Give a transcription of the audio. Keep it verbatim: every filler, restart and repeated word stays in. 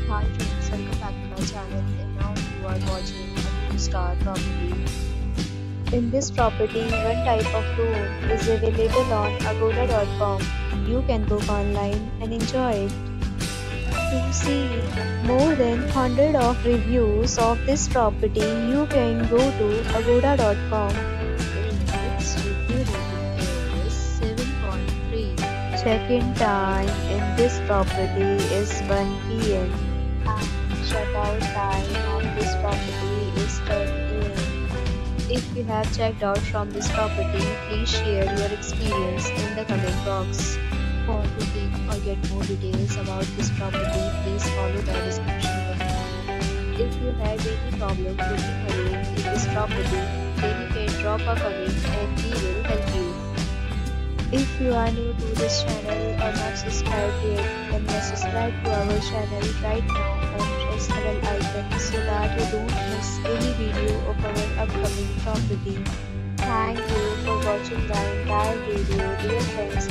Hi friends, welcome back to my channel and now you are watching a two star property. In this property, one type of room is available on agoda dot com. You can book online and enjoy it. To see more than one hundred of reviews of this property, you can go to agoda dot com. Its review rating is seven point three. Check-in time in this property is one p m and check-out time of this property is ten a m. If you have checked out from this property, please share your experience in the comment box. For booking or get more details about this property, please follow the description link. If you have any problem booking a room in this property, then you can drop a comment and we will help you. If you are new to this channel or not subscribed yet, then must subscribe to our channel right now and press the bell icon so that you don't miss any video of our upcoming property. Thank you for watching the entire video. Dear friends,